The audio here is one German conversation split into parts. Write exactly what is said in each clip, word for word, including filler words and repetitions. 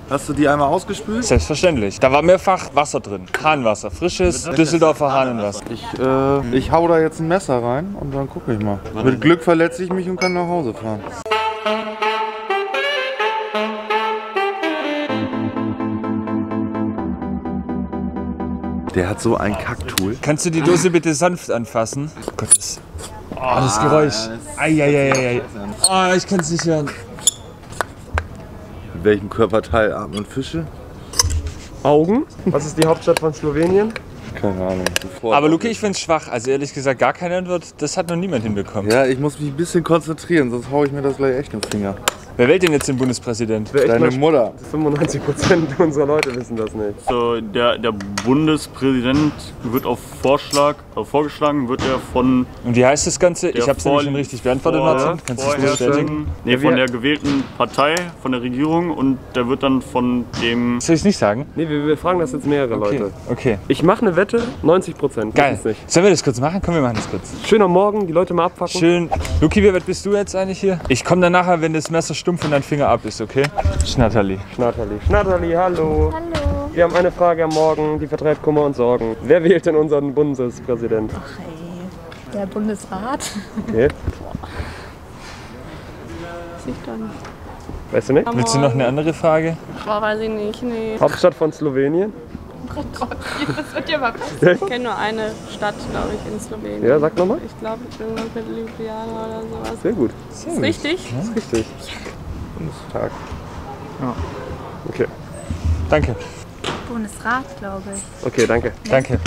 Hast du die einmal ausgespült? Selbstverständlich. Da war mehrfach Wasser drin. Hahnwasser. Frisches Düsseldorfer Hahnenwasser. Ich, äh, ich hau da jetzt ein Messer rein und dann gucke ich mal. Mit Glück verletze ich mich und kann nach Hause fahren. Der hat so ein Kacktool. Kannst du die Dose bitte sanft anfassen? Oh Gott, das, oh, das Geräusch. Eieieiei. Oh, ich kann es nicht hören. Mit welchem Körperteil atmen Fische? Augen. Was ist die Hauptstadt von Slowenien? Keine Ahnung. Aber Luki, ich finde es schwach. Also ehrlich gesagt, gar keine Antwort. Das hat noch niemand hinbekommen. Ja, ich muss mich ein bisschen konzentrieren, sonst haue ich mir das gleich echt im Finger. Wer wählt denn jetzt den Bundespräsident? Deine Mutter. fünfundneunzig Prozent unserer Leute wissen das nicht. So, der, der Bundespräsident wird auf Vorschlag, auf vorgeschlagen, wird er von... Und wie heißt das Ganze? Ich habe es nämlich schon richtig beantwortet, Martin. Kannst du das bestätigen? Nee, von der gewählten Partei, von der Regierung, und der wird dann von dem... Soll ich es nicht sagen? Nee, wir, wir fragen das jetzt mehrere Okay, Leute. okay. Ich mache eine Wette, neunzig Prozent. Geil. Nicht. Sollen wir das kurz machen? Komm, wir machen das kurz. Schöner Morgen, die Leute mal abpacken. Schön. Luki, wie weit bist du jetzt eigentlich hier? Ich komme dann nachher, wenn das Messer stumpf von deinem Finger ab ist, okay? Schnatterli. Schnatterli. Schnatterli, hallo. Hallo. Wir haben eine Frage am Morgen, die vertreibt Kummer und Sorgen. Wer wählt denn unseren Bundespräsidenten? Ach ey, der Bundesrat. Okay. Weiß ich doch nicht. Weißt du nicht? Willst du noch eine andere Frage? Boah, weiß ich nicht, nee. Hauptstadt von Slowenien? Oh Gott, das wird ja mal besser. Ich kenne nur eine Stadt, glaube ich, in Slowenien. Ja, sag nochmal. Ich glaube, irgendwas mit Ljubljana oder sowas. Sehr gut. Ist das richtig? Das ist richtig. Bundestag. Ja. Okay. Danke. Bundesrat, glaube ich. Okay, danke. Danke.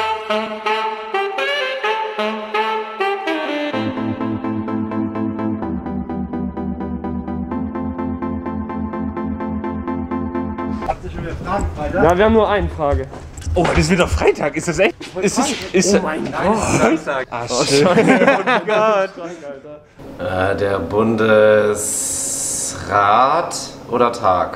Ja, wir haben nur eine Frage. Oh, das ist wieder Freitag. Ist das echt? Ist das, ist Oh mein Gott. Ah, schön. Oh Gott. Äh, der Bundesrat oder Tag?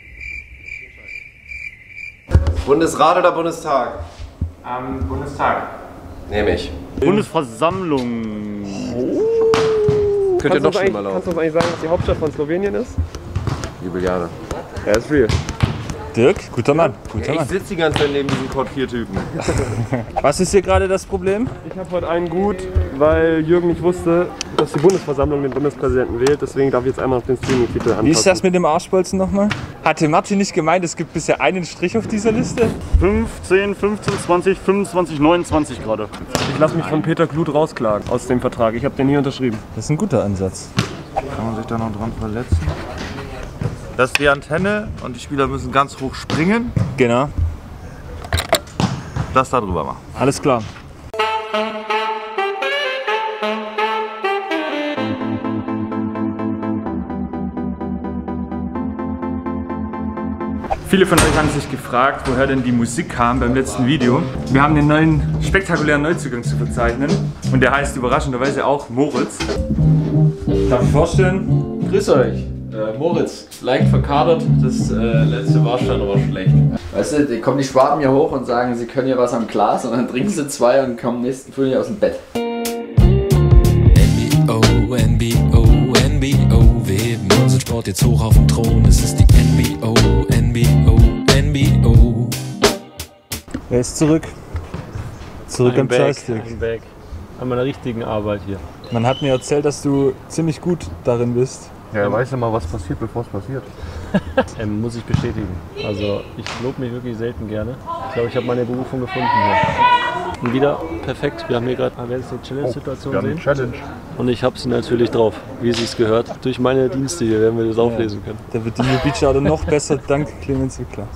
Bundesrat oder Bundestag? Am Bundestag. Nehme ich. Bundesversammlung. Könnte noch schlimmer Kannst du laufen. uns eigentlich sagen, was die Hauptstadt von Slowenien ist? Ljubljana. Ja, ist real. Dirk, guter Mann. Guter Ich Mann. sitze die ganze Zeit neben diesen Code vier Typen. Was ist hier gerade das Problem? Ich habe heute einen gut, weil Jürgen nicht wusste, dass die Bundesversammlung den Bundespräsidenten wählt. Deswegen darf ich jetzt einmal auf den Streaming-Titel anpassen. Wie ist das mit dem Arschbolzen nochmal? Hatte Martin nicht gemeint, es gibt bisher einen Strich auf dieser Liste? fünfzehn, fünfzehn, zwanzig, fünfundzwanzig, neunundzwanzig gerade. Ich lasse mich von Peter Kluth rausklagen aus dem Vertrag. Ich habe den hier unterschrieben. Das ist ein guter Ansatz. Kann man sich da noch dran verletzen? Das ist die Antenne und die Spieler müssen ganz hoch springen. Genau. Das da drüber machen. Alles klar. Viele von euch haben sich gefragt, woher denn die Musik kam beim letzten Video. Wir haben einen neuen, spektakulären Neuzugang zu verzeichnen und der heißt überraschenderweise auch Moritz. Darf ich vorstellen? Grüß euch, äh, Moritz. Leicht verkadert, das äh, letzte war schon aber schlecht. Weißt du, die kommen die Schwaben hier hoch und sagen, sie können hier was am Glas und dann trinken sie zwei und kommen nächsten Frühling aus dem Bett. N B O, N B O, N B O, wir heben unseren Sport jetzt hoch auf den Thron. Es ist die N B O, N B O, N B O. Wer ist zurück? Zurück am Joystick. I'm back. An meiner richtigen Arbeit hier. Man hat mir erzählt, dass du ziemlich gut darin bist. Ja, weiß ja mal, was passiert, bevor es passiert. ähm, muss ich bestätigen. Also ich lobe mich wirklich selten gerne. Ich glaube, ich habe meine Berufung gefunden hier. Und wieder perfekt. Wir haben hier gerade eine Challenge-Situation Oh, wir haben sehen. eine Challenge. Und ich habe sie natürlich drauf, wie sie es gehört. Durch meine Dienste hier werden wir das auflesen können. Da wird die New Beach Auto noch besser, dank Clemens Wickler.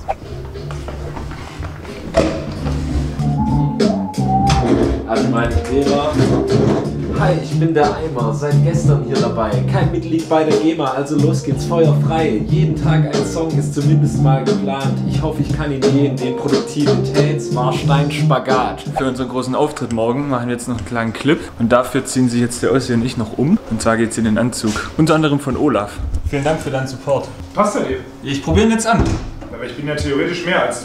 Also meine Idee war, hi, ich bin der Eimer, seit gestern hier dabei. Kein Mitglied bei der GEMA, also los geht's feuerfrei. Jeden Tag ein Song ist zumindest mal geplant. Ich hoffe, ich kann ihn gehen, den Produktivitätsmarstein Spagat. Für unseren großen Auftritt morgen machen wir jetzt noch einen kleinen Clip und dafür ziehen sich jetzt der Ossi und ich noch um. Und zwar geht's in den Anzug. Unter anderem von Olaf. Vielen Dank für deinen Support. Passt er dir? Ich probiere ihn jetzt an. Aber ich bin ja theoretisch mehr als du.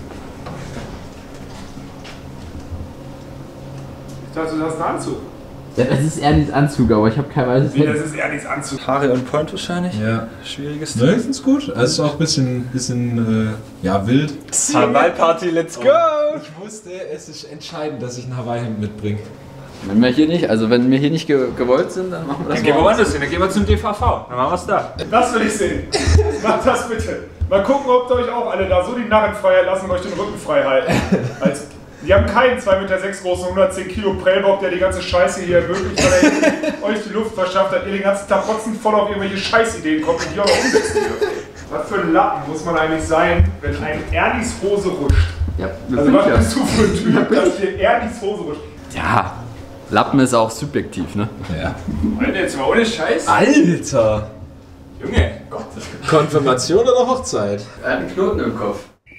Ich dachte, du hast einen Anzug. Ja, das ist Erdis Anzug, aber ich habe kein weißes Wie, das ist Erdis Anzug. Haare und Point wahrscheinlich. Ja. Schwieriges Nein, ich find's gut. Also ist auch ein bisschen, bisschen äh, ja, wild. Hawaii-Party, let's go! Ich wusste, es ist entscheidend, dass ich ein Hawaii-Hemd mitbringe. Wenn wir hier nicht, also wenn wir hier nicht ge gewollt sind, dann machen wir das Dann gehen wir woanders hin, dann gehen wir zum D V V. Dann machen wir es da. Das will ich sehen. Macht das bitte. Mal gucken, ob ihr euch auch alle da so die Narrenfreiheit lassen und euch den Rücken frei halten. Als, die haben keinen zwei Meter sechs großen hundertzehn Kilo Prellbock, der die ganze Scheiße hier ermöglicht, weil er euch die Luft verschafft hat, ihr den ganzen Tag trotzdem voll auf irgendwelche Scheißideen kommt und die auch noch umsetzen dürft. Was für ein Lappen muss man eigentlich sein, wenn ein Erdis Hose rutscht? Ja, also was bist du für ein Typ, dass dir Erdis Hose rutscht? Ja, Lappen ist auch subjektiv, ne? Ja. Alter, jetzt mal ohne Scheiß. Alter! Junge, Gott. Konfirmation oder Hochzeit? Er hat einen Knoten im Kopf.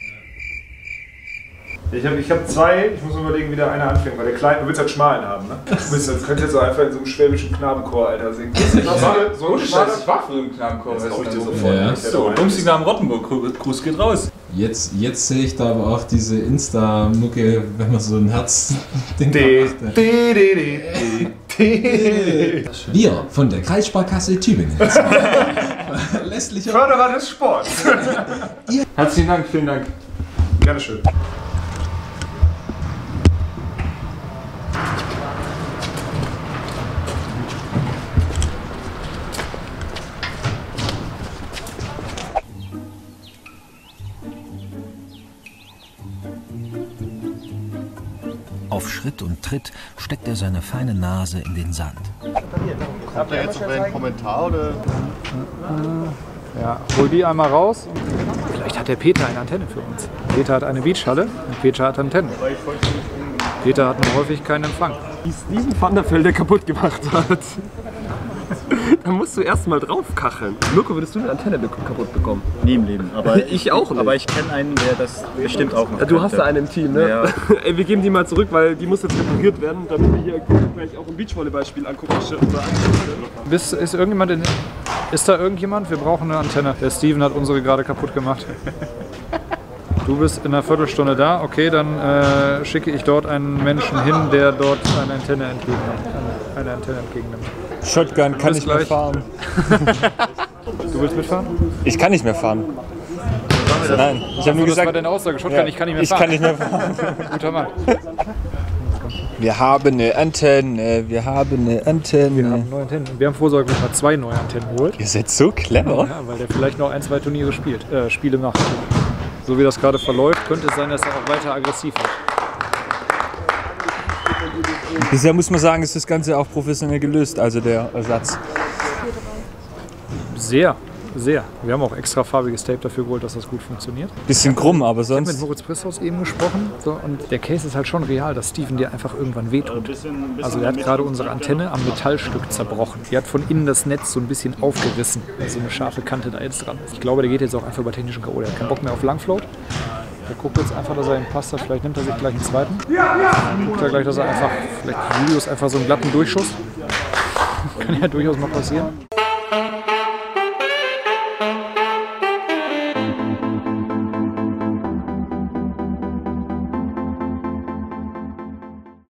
Ich habe ich hab zwei, ich muss mir überlegen, wie der eine anfängt, weil der Kleine, du willst halt Schmalen haben, ne? Du bist, das könnt jetzt so einfach in so einem schwäbischen Knabenchor, Alter, singen. Ich war, so ohne Scheiß, ich war früher im Knabenchor. Das ich dir so sofort. Ja. So, Bumsignal am Rottenburg, Gruß geht raus. Jetzt, jetzt sehe ich da aber auch diese Insta-Mucke, wenn man so ein Herz-Ding macht. Wir von der Kreissparkasse Tübingen. Lässlicher Förderer des Sports. Herzlichen Dank, vielen Dank. Gerne schön. Auf Schritt und Tritt steckt er seine feine Nase in den Sand. Habt ihr jetzt noch einen Kommentar oder? Ja, hol die einmal raus. Vielleicht hat der Peter eine Antenne für uns. Peter hat eine Beachhalle und Peter hat Antennen. Peter hat nur häufig keinen Empfang. Diesen Vanderfeld, der kaputt gemacht hat. Da musst du erst mal drauf kacheln. Mirko, würdest du eine Antenne kaputt bekommen? Nie im Leben. Aber ich auch nicht. Aber ich kenne einen, der das bestimmt auch noch Du hast da einen im Team, ne? Ja. Ey, wir geben die mal zurück, weil die muss jetzt repariert werden, damit wir hier gleich auch ein Beachvolleyballspiel angucken. Ist, ist, irgendjemand in, ist da irgendjemand? Wir brauchen eine Antenne. Der Steven hat unsere gerade kaputt gemacht. Du bist in einer Viertelstunde da, okay, dann äh, schicke ich dort einen Menschen hin, der dort eine Antenne entgegennimmt. Eine Antenne entgegennimmt. Shotgun kann ich mehr fahren. Du willst mitfahren? Ich kann nicht mehr fahren. Nein, ich habe nur gesagt. Das war deine Aussage, Shotgun, ja, ich kann nicht mehr ich fahren. Kann nicht mehr fahren. Guter Mann. Wir haben eine Antenne, wir haben eine Antenne. Wir haben neue Antennen. Wir haben vorsorglich mal zwei neue Antennen geholt. Ihr seid so clever. Ja, weil der vielleicht noch ein, zwei Turniere spielt, äh, Spiele macht. So wie das gerade verläuft, könnte es sein, dass er auch weiter aggressiv wird. Bisher muss man sagen, ist das Ganze auch professionell gelöst, also der Ersatz. Sehr, sehr. Wir haben auch extra farbiges Tape dafür geholt, dass das gut funktioniert. Bisschen krumm, aber Ich habe sonst. mit Moritz Prisshaus eben gesprochen so, und der Case ist halt schon real, dass Steven dir einfach irgendwann wehtut. Also der hat gerade unsere Antenne am Metallstück zerbrochen. Die hat von innen das Netz so ein bisschen aufgerissen, weil so eine scharfe Kante da jetzt dran ist. Ich glaube, der geht jetzt auch einfach über technischen K O. Der hat keinen Bock mehr auf Langfloat. Der guckt jetzt einfach, dass er ihn passt hat. Vielleicht nimmt er sich gleich einen zweiten. Dann guckt er gleich, dass er einfach, vielleicht Julius einfach so einen glatten Durchschuss. Kann ja durchaus mal passieren.